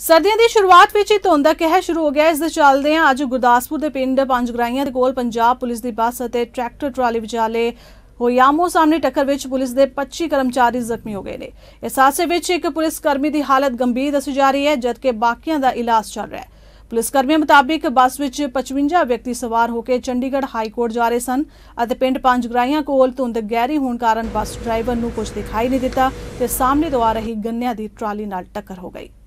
सर्दियों की शुरुआत में ही धुंध का कहर शुरू हो गया। इस दे चलदियां अज गुरदासपुर के पिंड पंजगराइयां दे कोल पंजाब पुलिस की बस और ट्रैक्टर ट्राली विचाले होई आमो सामने टक्कर विच पुलिस के 25 कर्मचारी जख्मी हो गए ने। इस हादसे विच एक पुलिस कर्मी की हालत गंभीर दसी जा रही है, जबकि बाकियां दा इलाज चल रहा है। पुलिस कर्मियों मुताबिक बस विच 55 व्यक्ति सवार होकर चंडीगढ़ हाईकोर्ट जा रहे सन। पिंड पंजगराइयां कोल धुंध गहरी होने कारण बस ड्राइवर नूं कुछ दिखाई नहीं दिता ते सामने तो आ रही गन्नियां दी ट्राली नाल टक्कर हो गई।